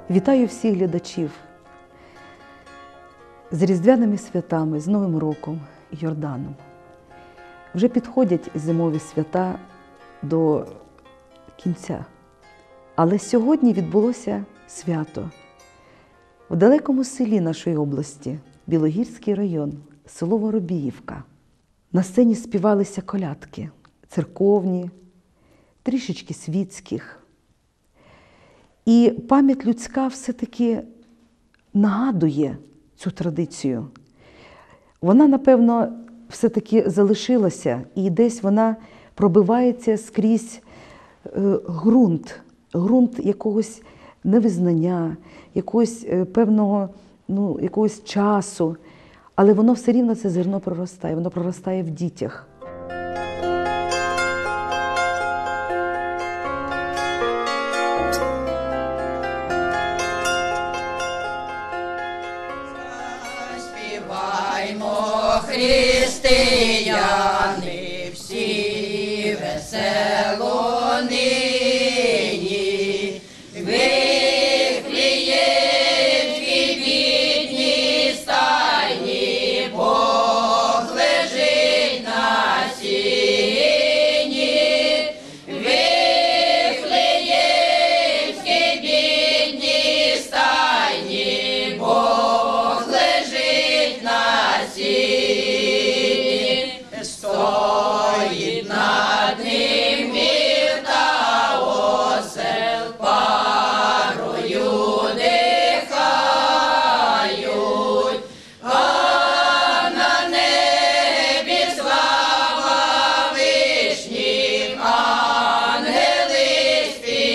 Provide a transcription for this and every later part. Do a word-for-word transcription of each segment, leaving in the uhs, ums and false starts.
Вітаю всіх глядачів з Різдвяними святами, з Новим роком і Йорданом. Вже підходять зимові свята до кінця. Але сьогодні відбулося свято. В далекому селі нашої області, Білогірський район, село Воробіївка. На сцені співалися колядки церковні, трішечки світських. І пам'ять людська все-таки нагадує цю традицію. Вона, напевно, все-таки залишилася, і десь вона пробивається скрізь ґрунт, ґрунт якогось невизнання, якогось певного, ну, якогось часу. Але воно все рівно, це зерно проростає, воно проростає в дітях. Заспіваймо, християни, всі весело нині, Вифлеємській бідній стайні, Бог лежить на сіні. Вифлеємській бідній стайні, Бог лежить на сіні. Стоїть над ним вів та осел, парою дихають, а на небі слава вишнім, ангели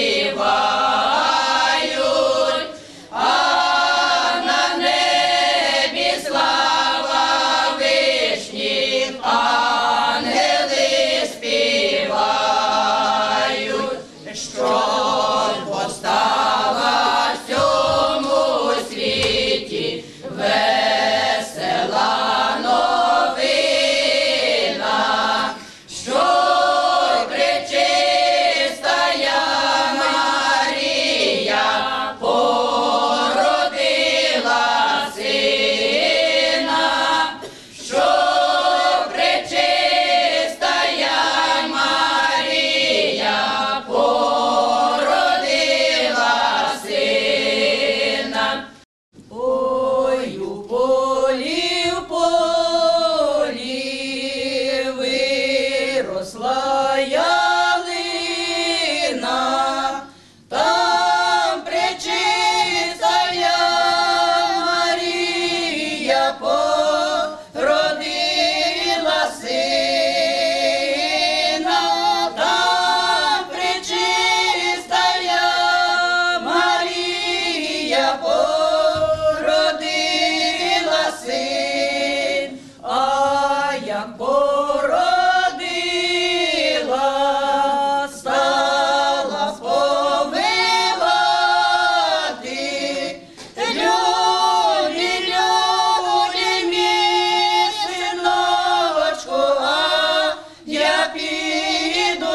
співають, а на небі слава вишнім, ангели співають, що постала в цьому світі весела новина, що пречистая Марія породила сина, що пречистая Марія породила сина. Ой, у полі, в полі виросла ялина, там пречистая Марія породила сина, там пречистая Марія породила син, а як породила, стала сповивати. Любі, любі, мій синочку, а я піду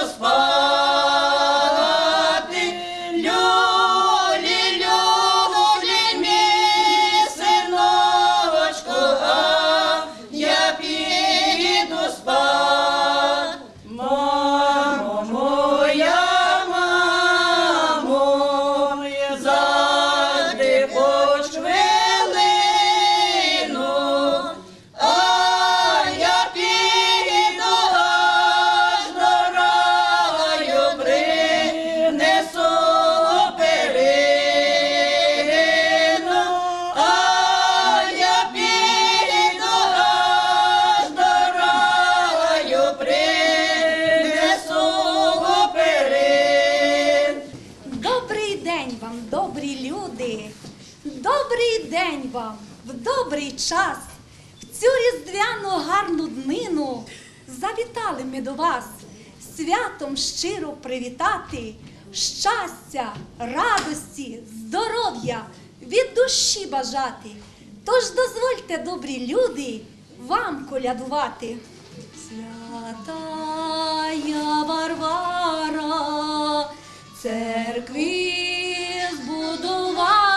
спати. Люлі, люлі, мій синочку, а я піду спати. Мамо моя, мамо, завжди хоч хвилину, а я піду аж до раю, принесу перину, а я піду аж до раю, принесу перин. Добрий день вам, добрі люди! Добрий день вам в добрий час! В цю різдвяну гарну днину завітали ми до вас святом щиро привітати, щастя, радості, здоров'я від душі бажати. Тож дозвольте, добрі люди, вам колядувати. Святая Варвара церкви збудувала,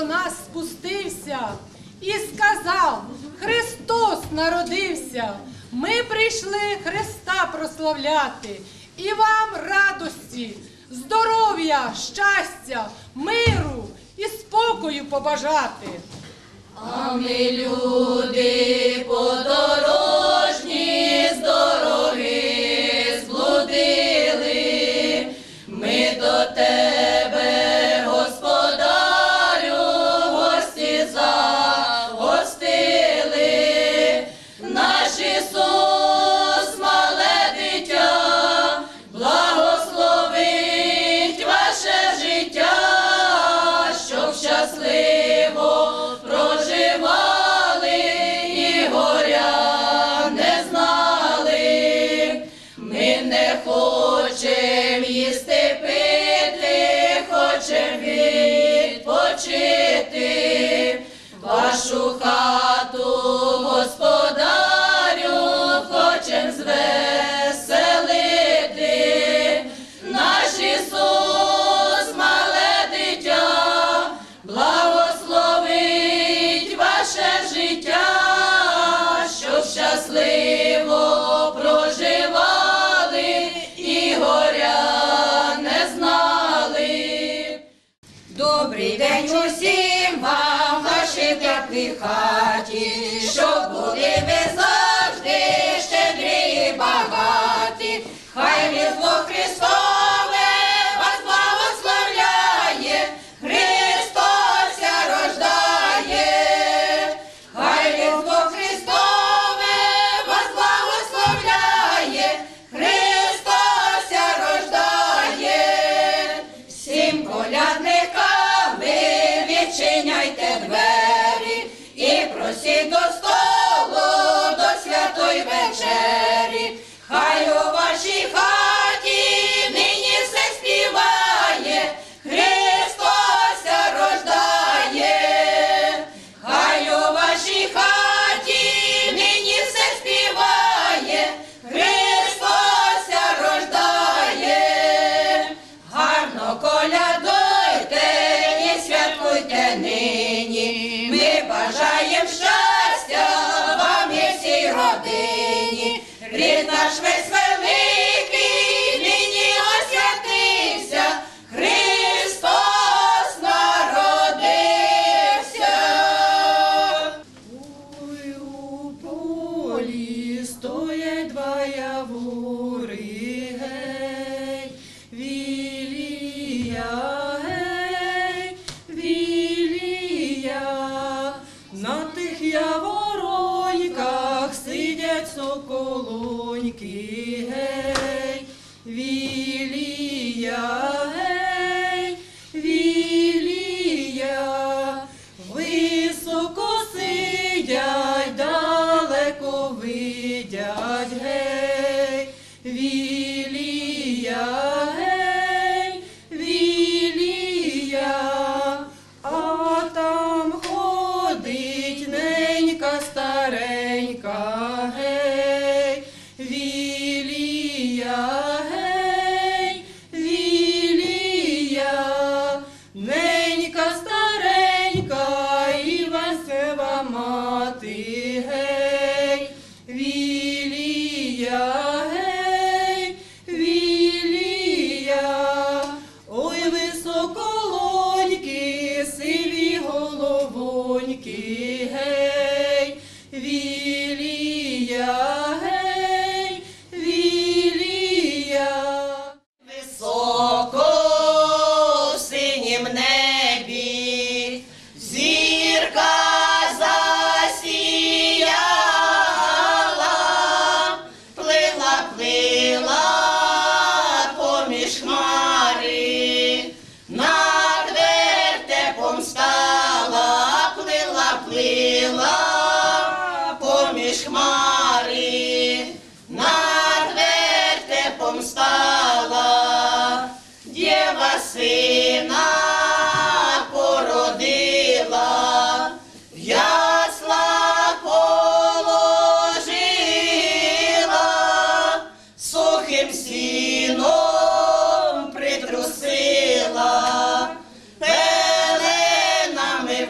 нас спустився і сказав: Христос народився. Ми прийшли Христа прославляти і вам радості, здоров'я, щастя, миру і спокою побажати. А ми люди подорожні, з дороги зблудили, ми до тебе, Господарю, гості загостили. Наш Ісус, мале дитя, благословить ваше життя, щоб щасливо проживали і горя не знали. Ми не хочем їсти пити, хочем відпочити. Вашу хату, Господарю, хочем звеселити. Наш Ісус, мале дитя, благословить ваше життя, щоб щасливо проживали і горя не знали. Добрий день усім вам, нашій теплій хаті, щоб були ви завжди щедрі і багаті. Хай Різдво Христове вас благословляє, Христос ся рождає. Хай Різдво Христове вас благословляє, Христос ся рождає. Всім колядникам ви відчиняйте двері і просіть до столу, до святої вечері. Хай у вашій хаті нині все співає, Христос ся рождає. Хай у вашій хаті нині все співає, Христос ся рождає. Гарно колядуйте і святкуйте нині. Ми бажаєм щастя вам і всій родині. Рід наш весь великий нині освятився, Христос народився. Ой, у полі стоять два явори, гей, Вілія, гей, Вілія. На тих явороньках сидять соколоньки, гей, Вілія, гей, Вілія. Високо сидять, далеко видять, гей, Вілія, гей, Вілія. А там ходить ненька старенька, гей, Вілія, гей, Вілія. Ненька старенька і Васева мати, гей, Вілія, гей, Вілія. Ой, високолоньки, сиві головоньки, гей, Вілія, гей, Вілія. Високо в синім небі зірка засіяла, плила, плила поміж хмари, над вертепом стала, плила, плила поміж хмари, над вертепом стала. Дєва сина породила, в ясла положила, сухим сіном притрусила, пеленами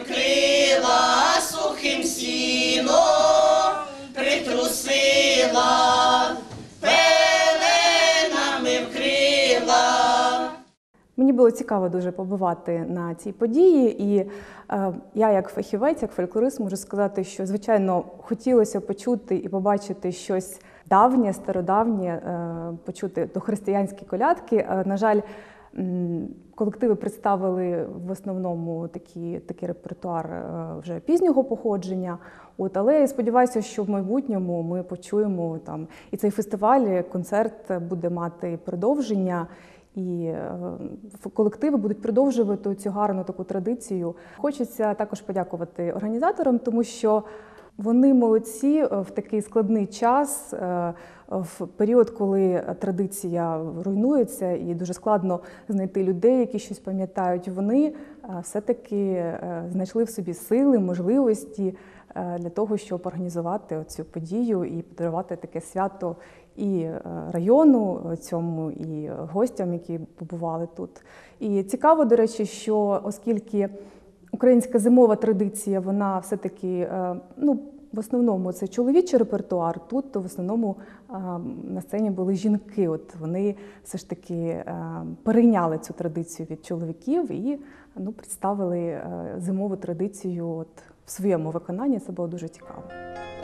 Мені було цікаво дуже побувати на цій події, і е, я як фахівець, як фольклорист можу сказати, що, звичайно, хотілося почути і побачити щось давнє, стародавнє, е, почути дохристиянські колядки. Е, на жаль, м, колективи представили в основному такі, такий репертуар е, вже пізнього походження. От, але я сподіваюся, що в майбутньому ми почуємо там і цей фестиваль, концерт буде мати продовження. І е, колективи будуть продовжувати цю гарну таку традицію. Хочеться також подякувати організаторам, тому що вони молодці в такий складний час, е, в період, коли традиція руйнується і дуже складно знайти людей, які щось пам'ятають. Вони е, все-таки е, знайшли в собі сили, можливості е, для того, щоб організувати цю подію і подарувати таке свято і району цьому, і гостям, які побували тут. І цікаво, до речі, що оскільки українська зимова традиція, вона все-таки, ну, в основному це чоловічий репертуар, тут в основному на сцені були жінки. От вони все ж таки перейняли цю традицію від чоловіків і, ну, представили зимову традицію от в своєму виконанні. Це було дуже цікаво.